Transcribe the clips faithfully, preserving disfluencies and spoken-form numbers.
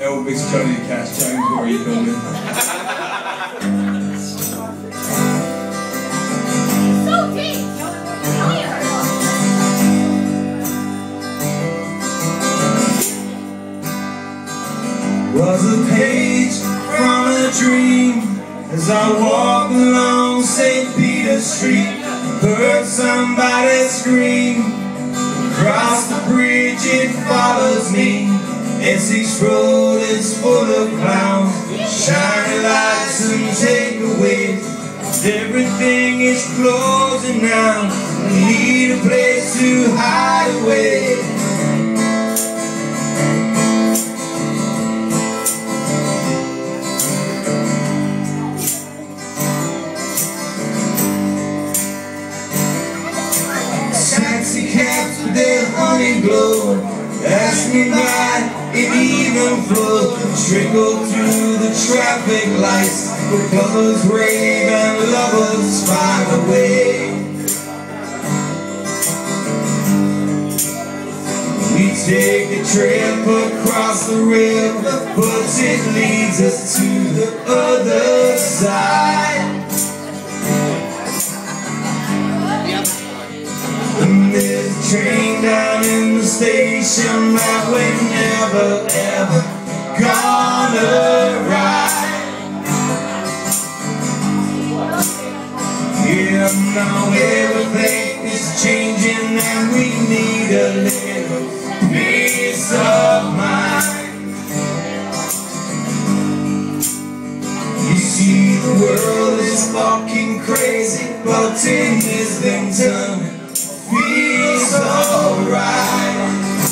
Elvis, Johnny Cash, James, what are you calling? So deep! Was a page from a dream as I walked along Saint Peter's Street. Heard somebody scream. Across the bridge it follows me. Essex Road is full of clowns, shiny lights and takeaways. Everything is closing now. I need a place to hide away. Taxi cabs with their honey glow, ask me why it even flows. Trickle through the traffic lights, where colors rave and lovers find a way. We take a trip across the river, but it leads us to the other side. And there's a train down in the station that we're never ever gonna ride. Yeah, now everything is changing and we need a little peace of mind. You see, the world is fucking crazy, but in Islington feels alright.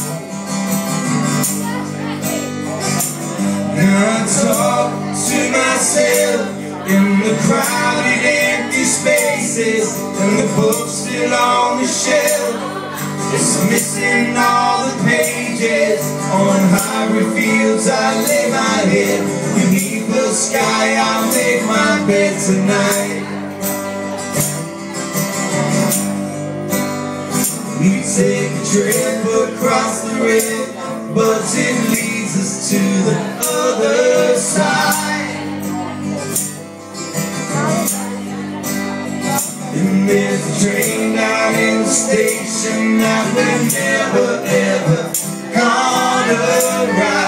I talk to myself in the crowded empty spaces, and the book's still on the shelf, just missing all the pages. On hungry fields I lay my head, beneath the sky I'll make my bed tonight. We take a trip across the river, but it leads us to the other side. And there's a train down in the station that we're never ever gonna ride.